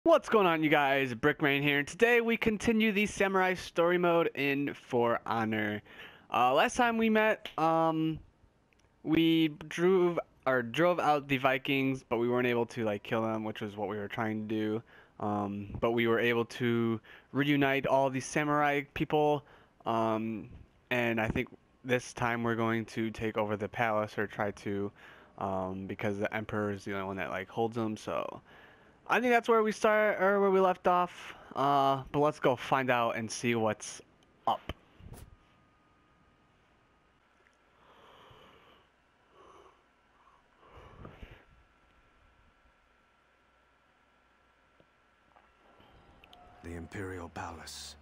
What's going on, you guys? Brickman here, and today we continue the Samurai Story Mode in For Honor. Last time we met, we drove out the Vikings, but we weren't able to kill them, which was what we were trying to do. But we were able to reunite all the samurai people, and I think this time we're going to take over the palace, or try to, because the Emperor is the only one that holds them. So I think that's where we start, or where we left off. But let's go find out and see what's up. The Imperial Palace.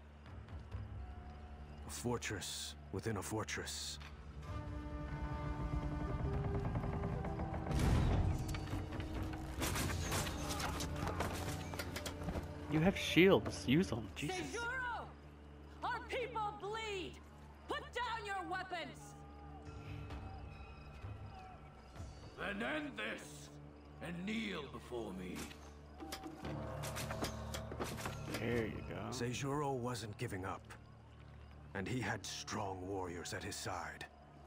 A fortress within a fortress. You have shields. Use them. Jesus. Seijuro! Our people bleed! Put down your weapons! Then end this, and kneel before me. There you go. Seijuro wasn't giving up, and he had strong warriors at his side.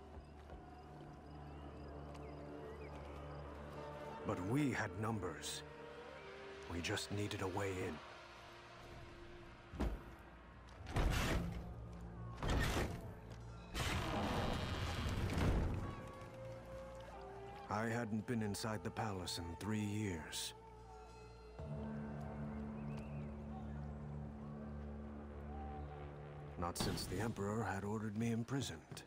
But we had numbers. We just needed a way in. I hadn't been inside the palace in 3 years. Not since the Emperor had ordered me imprisoned.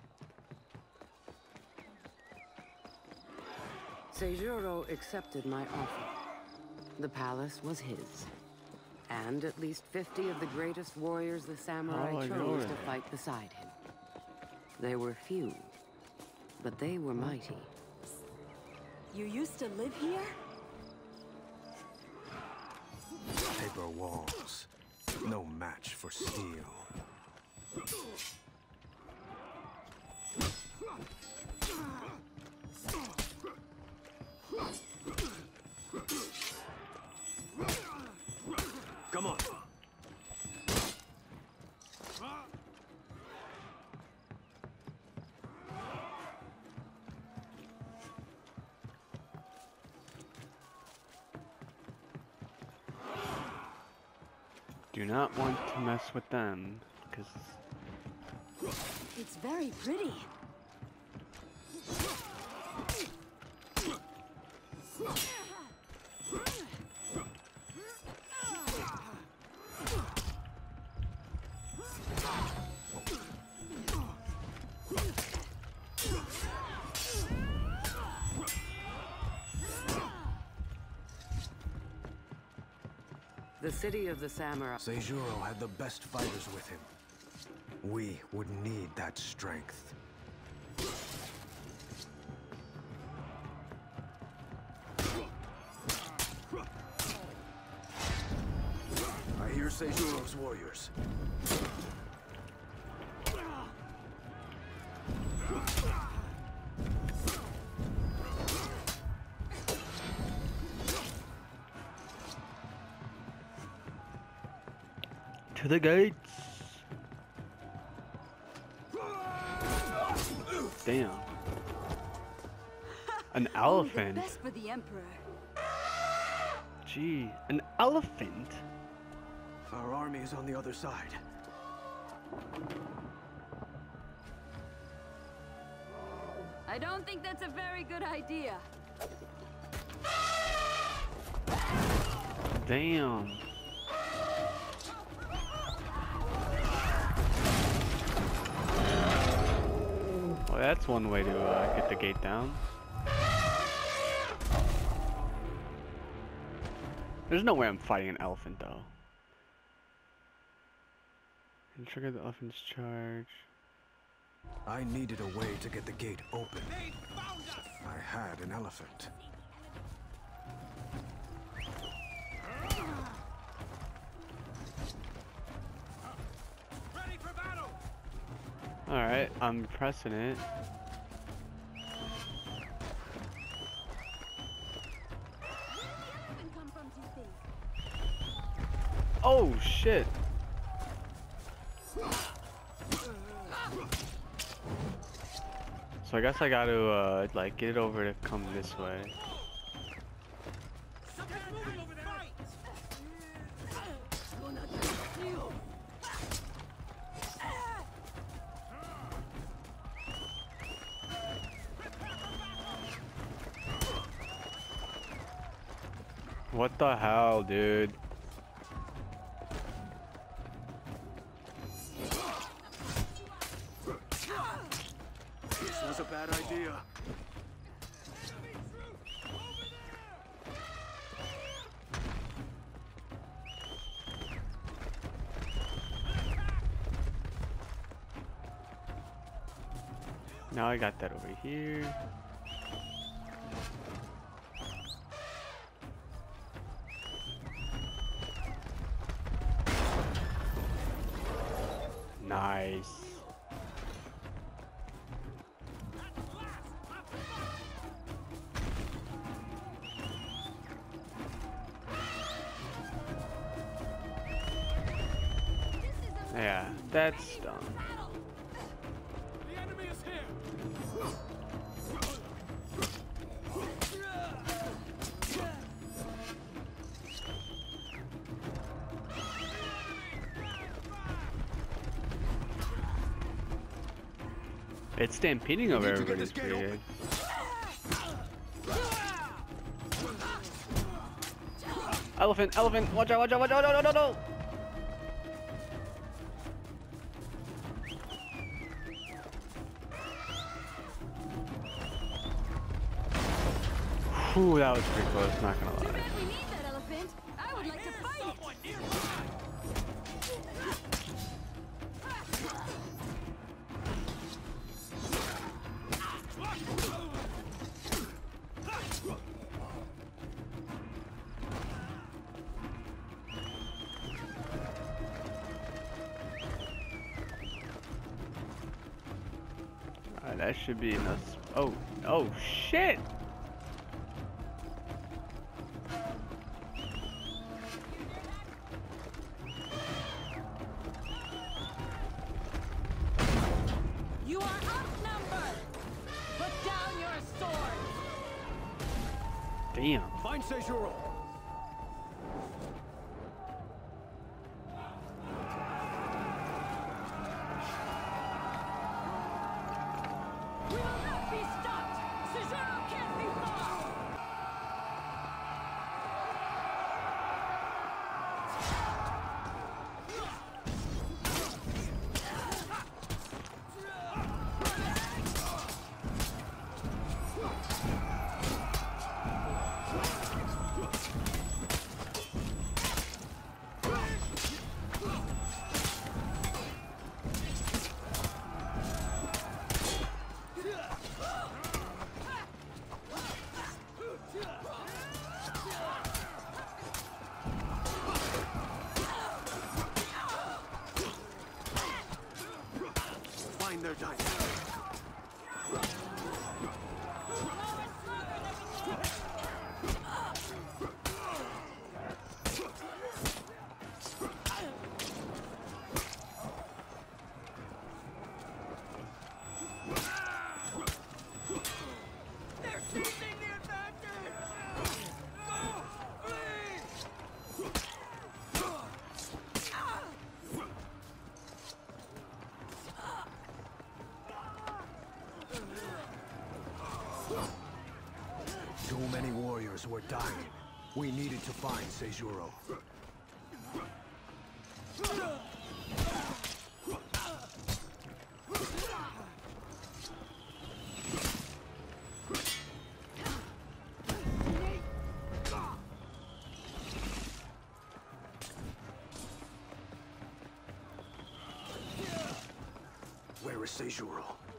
Seijuro accepted my offer. The palace was his. And at least 50 of the greatest warriors the samurai chose to fight beside him. They were few, but they were mighty. You used to live here? Paper walls. No match for steel. Come on. Do not want to mess with them, because It's very pretty. The city of the samurai. Seijuro had the best fighters with him. We would need that strength. I hear Seijuro's warriors. to the gates. Damn. An elephant. The best for the Emperor. Gee, an elephant? Our army is on the other side. I don't think that's a very good idea. Damn. Well, that's one way to get the gate down. There's no way I'm fighting an elephant, though. And trigger the elephant's charge. I needed a way to get the gate open. I had an elephant. Ready for battle! Alright, I'm pressing it. Oh shit. So I guess I gotta like get it over to come this way. What the hell, dude? This was a bad idea. Now I got that over here. Nice. Yeah, that's done. The enemy is here. It's stampeding over need to get everybody's this gate open. period. Elephant, elephant, watch out, watch out, watch out, no, no, no, no! Whew, that was pretty close, not gonna Too lie. bad we need that elephant. I would like to fight it. Alright, that should be enough. Oh, oh shit! You are outnumbered. Put down your sword. Damn. Find Seijuro. We will not be stopped. Seijuro can't be fought. Find their dynamite. Too many warriors were dying. We needed to find Seijuro. Where is Seijuro?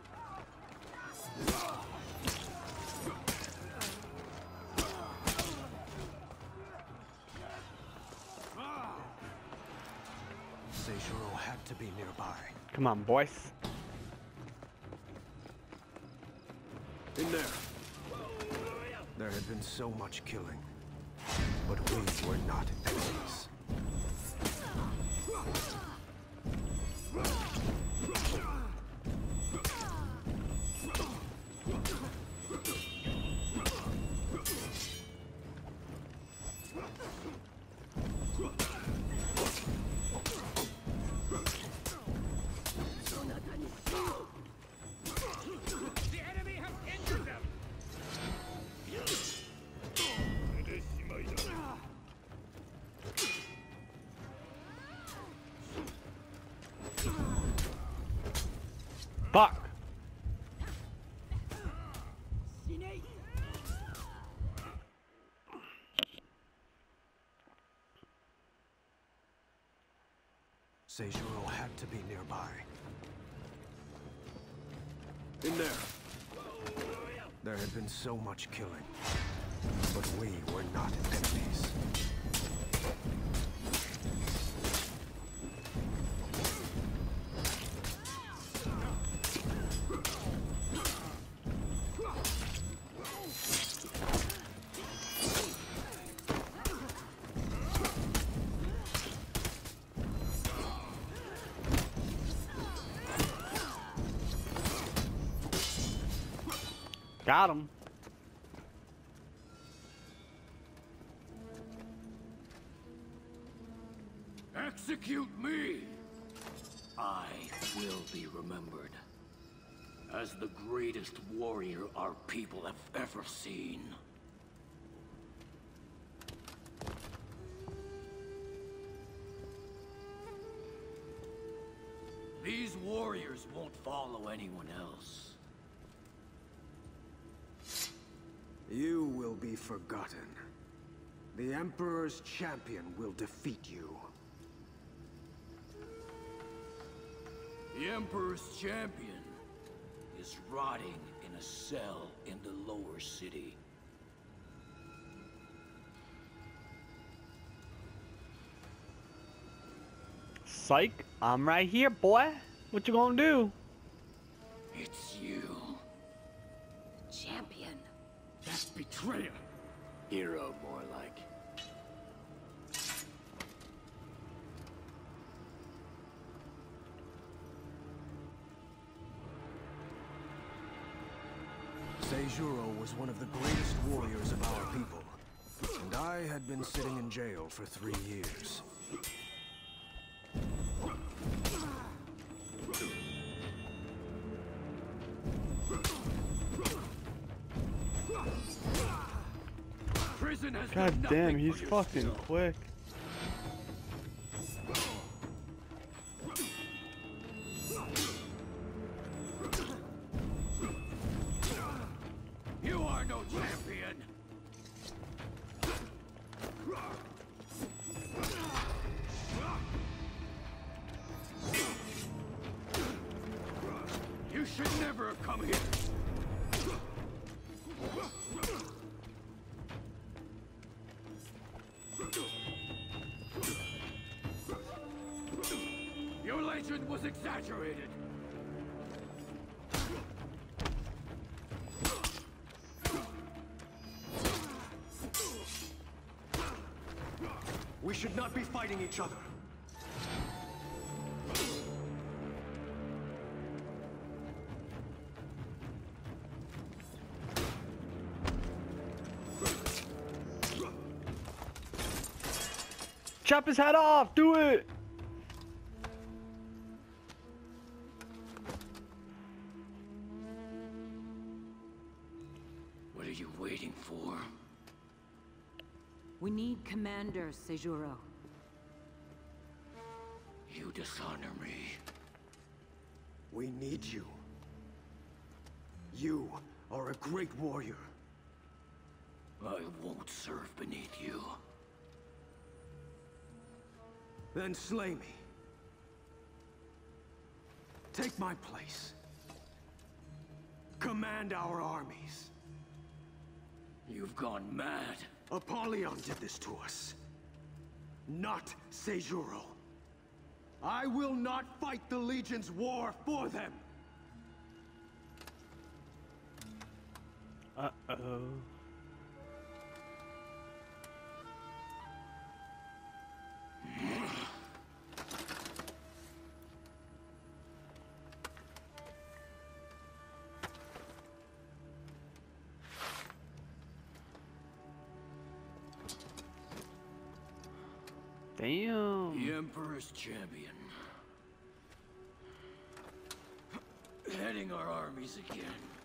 Seijuro had to be nearby. Come on, boys. In there. There had been so much killing, but we were not enemies. Fuck. Seijuro had to be nearby. In there. There had been so much killing, but we were not enemies. Got him. Execute me! I will be remembered as the greatest warrior our people have ever seen. These warriors won't follow anyone else. You will be forgotten. The Emperor's champion will defeat you. The Emperor's champion is rotting in a cell in the lower city. Psych, I'm right here, boy. What you gonna do? It's you. Champion. That betrayer. Hero, more like. Seijuro was one of the greatest warriors of our people, and I had been sitting in jail for 3 years. Prison has God done damn, nothing he's for your fucking skill. quick. You are no champion. You should never have come here. Your legend was exaggerated. We should not be fighting each other. Chop his head off! Do it! What are you waiting for? We need Commander Seijuro. You dishonor me. We need you. You are a great warrior. I won't serve beneath you. Then slay me. Take my place. Command our armies. You've gone mad. Apollyon did this to us. Not Seijuro. I will not fight the Legion's war for them. Uh-oh. Damn. The Emperor's champion. Heading our armies again.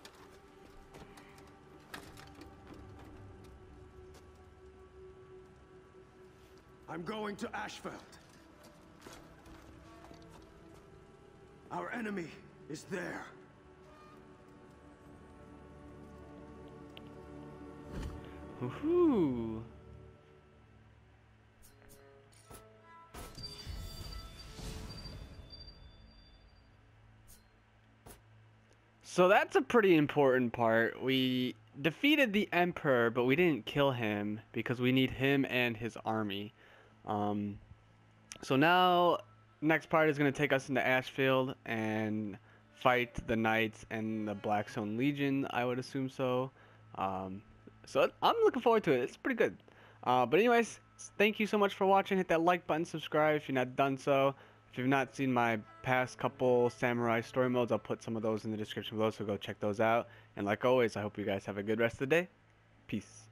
I'm going to Ashfeld. Our enemy is there. Woohoo! So that's a pretty important part. We defeated the Emperor, but we didn't kill him because we need him and his army. So now, next part is going to take us into Ashfield and fight the Knights and the Blackstone Legion, I would assume so. So I'm looking forward to it. It's pretty good. But anyways, thank you so much for watching. Hit that like button, subscribe if you've not done so. If you've not seen my past couple Samurai story modes, I'll put some of those in the description below, so go check those out. And like always, I hope you guys have a good rest of the day. Peace.